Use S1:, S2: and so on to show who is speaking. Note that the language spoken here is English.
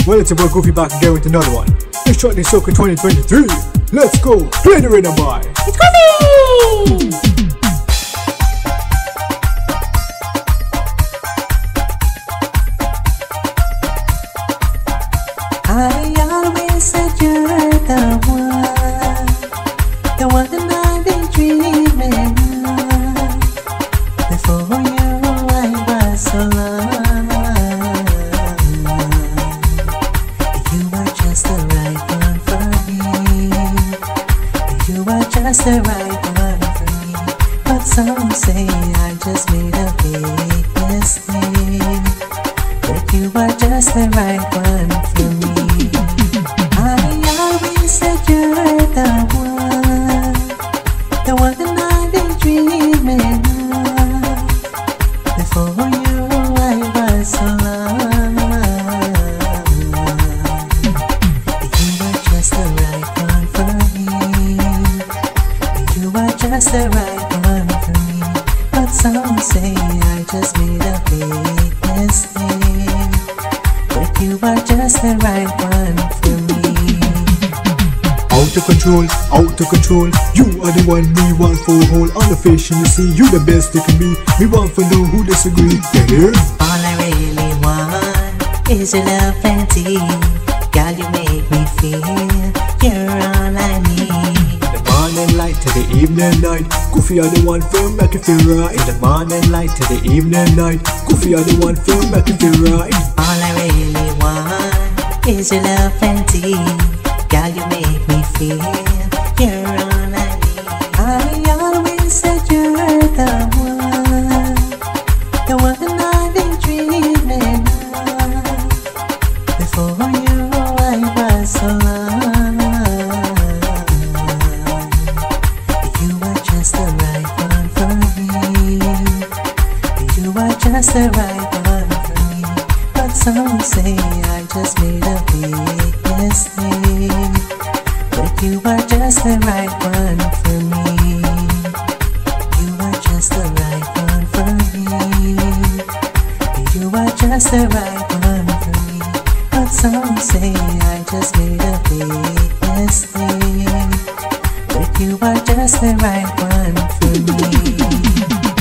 S1: Well, it's about Goofy back again with another one. It's Chutney Soca 2023. Let's go, play the rhythm, boy.
S2: It's Goofy! I always said you're the one that I've been dreaming of. Before you, I was so lost. You were just the right one for me. You were just the right one for me. But some say I just made a big mistake. But you were just the right one for me. I always said you're the one that I've been dreaming of. Before you, I was so lost. You were just the right one for me. You were just the right one for me. But some say I just made a big mistake. But you are just the right one for me.
S1: Out of control. You are the one me want for hold on the fish in the sea. You the best they can be. Me want for know who disagree. You hear?
S2: All I really want is your love plenty. Girl, you make me feel you're all I need.
S1: The morning light to the evening night. Goofy are the one for make it feel right. The morning light to the evening night. Goofy are the one for make it feel right.
S2: All I really want is your love plenty. Girl, you make me feel you're all I need. I always said you're the one that I've been dreaming of. Before you, I was so lost. You were just the right one for me. You were just the right one for me. But some say I just made a big mistake. But you are just the right one for me. You are just the right one for me. You are just the right one for me. But some say I just made a big mistake. But you are just the right one for me.